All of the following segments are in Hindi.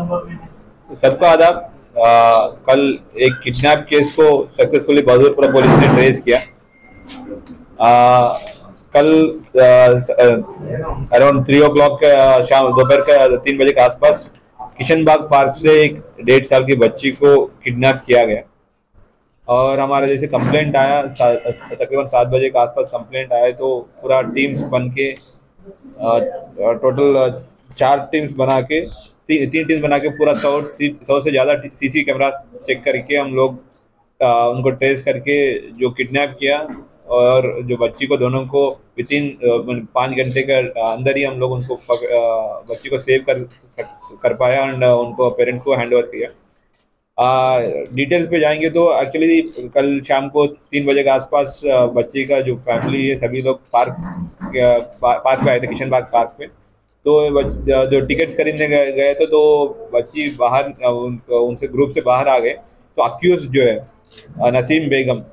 सबका आदाब। कल एक किडनैप केस को सक्सेसफुली बहादुरपुरा पुलिस ने ट्रेस किया। कल अराउंड 3 o'clock शाम दोपहर का 3 बजे के आसपास किशन बाग पार्क से एक 1.5 साल की बच्ची को किडनैप किया गया और हमारा जैसे कंप्लेंट आया तकरीबन 7 बजे के आसपास कंप्लेंट आया तो पूरा टीम्स बन के टोटल 4 टीम्स बना के 3 टीम्स बना के पूरा 100 से ज़्यादा सीसी कैमरा चेक करके हम लोग उनको ट्रेस करके जो किडनैप किया और जो बच्ची को दोनों को विथिन 5 घंटे के अंदर ही हम लोग उनको बच्ची को सेव कर पाया एंड उनको पेरेंट्स को हैंड ओवर किया। डिटेल्स पे जाएंगे तो एक्चुअली कल शाम को 3 बजे के आसपास बच्ची का जो फैमिली है सभी लोग पार्क पे आए थे, किशन बाग पार्क पे। तो जो टिकट्स खरीदने गए थे तो बच्ची बाहर उनसे ग्रुप से बाहर आ गए। तो अक्यूज जो है नसीम बेगम,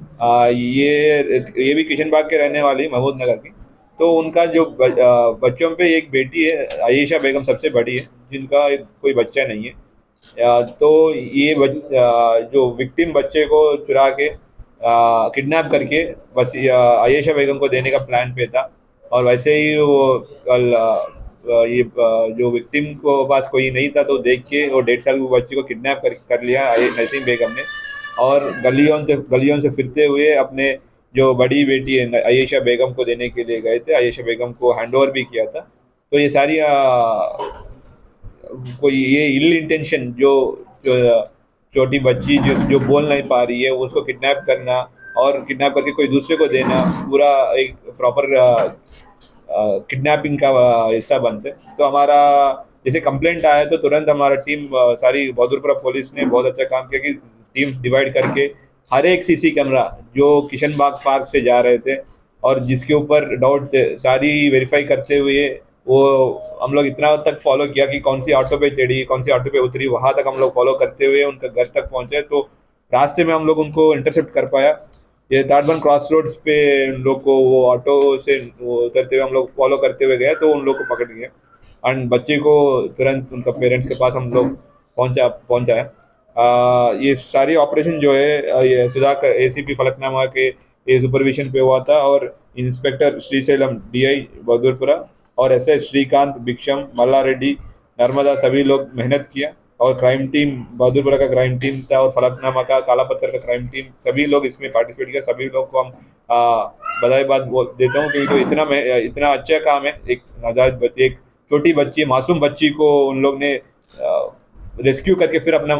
ये भी किशन बाग के रहने वाली महमूद नगर की। तो उनका जो बच्चों पे एक बेटी है आयशा बेगम सबसे बड़ी है जिनका कोई बच्चा नहीं है। तो ये जो विक्टिम बच्चे को चुरा के किडनैप करके बस आयशा बेगम को देने का प्लान पे था। और वैसे ही वो कल ये जो विक्टिम को पास कोई नहीं था तो देख के वो 1.5 साल की बच्ची को किडनैप कर लिया नसीम बेगम ने और गलियों से फिरते हुए अपने जो बड़ी बेटी है आयशा बेगम को देने के लिए गए थे। आयशा बेगम को हैंडओवर भी किया था। तो ये सारी कोई ये इल इंटेंशन जो छोटी बच्ची जो बोल नहीं पा रही है उसको किडनैप करना और किडनैप करके कोई दूसरे को देना पूरा एक प्रॉपर किडनैपिंग का हिस्सा बनते। तो हमारा जैसे कंप्लेंट आया तो तुरंत हमारा टीम सारी बहादुरपुरा पुलिस ने बहुत अच्छा काम किया कि टीम्स डिवाइड करके हर एक सीसी कैमरा जो किशन बाग पार्क से जा रहे थे और जिसके ऊपर डाउट थे सारी वेरीफाई करते हुए वो हम लोग इतना तक फॉलो किया कि कौन सी ऑटो पे चढ़ी कौन सी ऑटो पे उतरी वहां तक हम लोग फॉलो करते हुए उनका घर तक पहुंचे। तो रास्ते में हम लोग उनको इंटरसेप्ट कर पाया। ये ताड़बन क्रॉस रोड्स पे उन लोग को वो ऑटो से उतरते हुए हम लोग फॉलो करते हुए गए तो उन लोग को पकड़ गए एंड बच्चे को तुरंत उनका पेरेंट्स के पास हम लोग पहुंचाया। ये सारी ऑपरेशन जो है ये सुधाकर एसीपी फलकनामा के ये सुपरविजन पे हुआ था और इंस्पेक्टर श्रीशैलम डीआई बहादुरपुरा और एसएस श्रीकांत भिक्षम मल्ला रेड्डी नर्मदा सभी लोग मेहनत किया और क्राइम टीम बहादुरपुरा का क्राइम टीम था और फलकनामा का काला पत्थर का क्राइम टीम सभी लोग इसमें पार्टिसिपेट किया। सभी लोग को हम बधाई देता हूँ क्योंकि इतना अच्छा काम है। एक छोटी बच्ची मासूम बच्ची को उन लोग ने रेस्क्यू करके फिर अपना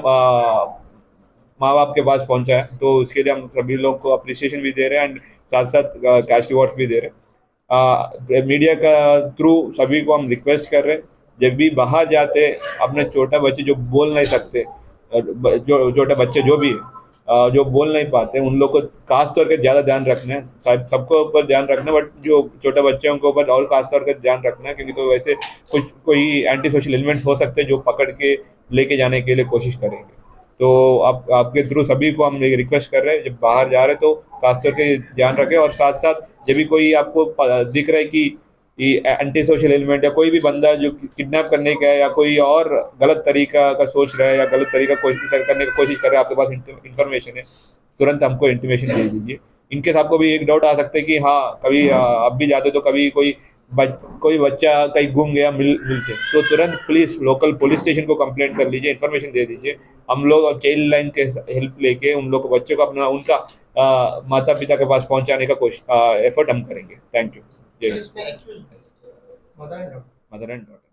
माँ बाप के पास पहुंचाया। तो उसके लिए हम सभी लोग को अप्रिसिएशन भी दे रहे हैं एंड साथ साथ कैश रिवॉर्ड भी दे रहे हैं। मीडिया का थ्रू सभी को हम रिक्वेस्ट कर रहे हैं जब भी बाहर जाते अपने छोटा बच्चे जो बोल नहीं सकते जो छोटे बच्चे जो भी जो बोल नहीं पाते उन लोग को खास तौर पे ज़्यादा ध्यान रखना है। सबको ऊपर ध्यान रखना बट जो छोटे बच्चों के ऊपर और खास तौर पर ध्यान रखना है क्योंकि तो वैसे कोई एंटी सोशल एलिमेंट्स हो सकते हैं जो पकड़ के लेके जाने के लिए कोशिश करेंगे। तो आपके थ्रू सभी को हम रिक्वेस्ट कर रहे हैं जब बाहर जा रहे तो खास तौर पे ध्यान रखें और साथ साथ जब भी कोई आपको दिख रहा है कि एंटी सोशल एलिमेंट या कोई भी बंदा जो किडनैप करने का है या कोई और गलत तरीका का सोच रहा है या गलत तरीका करने की कोशिश कर रहा है आपके पास इंफॉर्मेशन है तुरंत हमको इंटीमेशन दे दीजिए। इनकेस आपको भी एक डाउट आ सकता है कि हाँ कभी अब भी जाते तो कभी कोई बच्चा कहीं गुम गया मिलते तो तुरंत प्लीज लोकल पुलिस स्टेशन को कंप्लेंट कर लीजिए, इन्फॉर्मेशन दे दीजिए। हम लोग चाइल्ड लाइन के हेल्प लेके उन लोग बच्चों को अपना उनका माता पिता के पास पहुंचाने का एफर्ट हम करेंगे। Thank you. Mother and daughter.